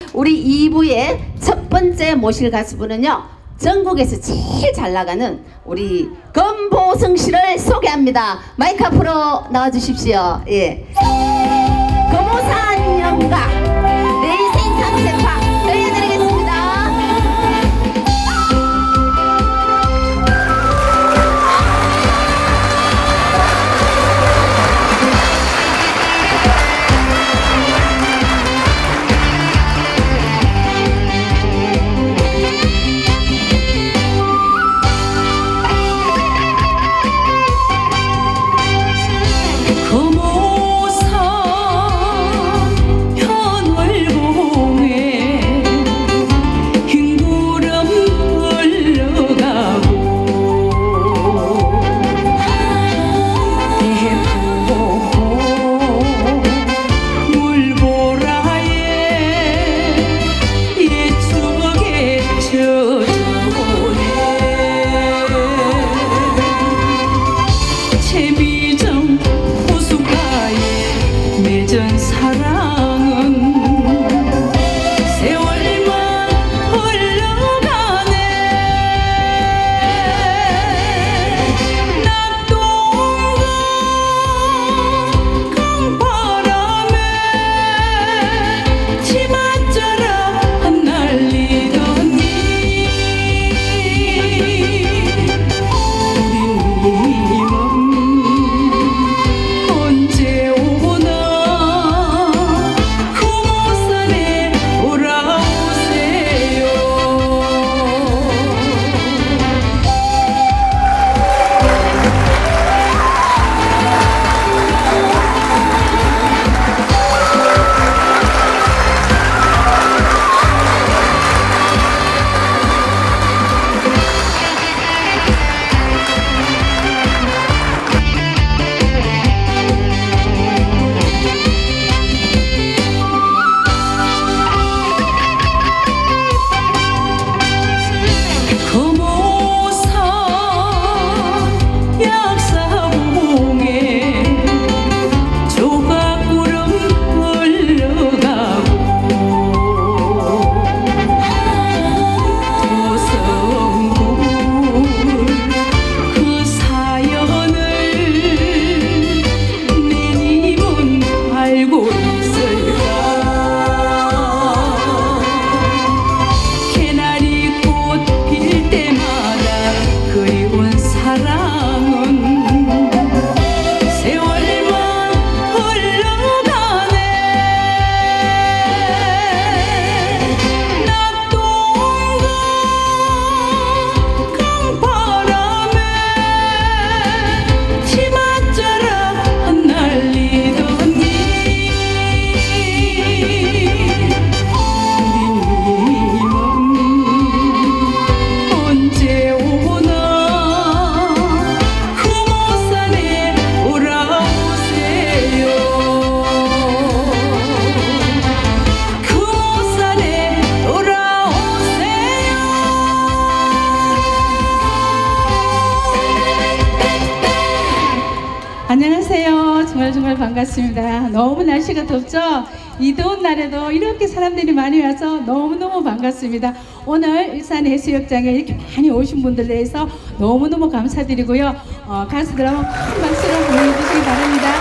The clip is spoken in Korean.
우리 2부의 첫 번째 모실 가수분은요, 전국에서 제일 잘 나가는 우리 검보성 씨를 소개합니다. 마이크 앞으로 나와주십시오. 예. 검보산 영가 내 인생 삼세파 들려드리겠습니다. 안녕하세요. 정말 반갑습니다. 너무 날씨가 덥죠? 이 더운 날에도 이렇게 사람들이 많이 와서 너무너무 반갑습니다. 오늘 일산해수욕장에 이렇게 많이 오신 분들에 대해서 너무너무 감사드리고요. 가수들 한번 큰 박수로 보내주시기 바랍니다.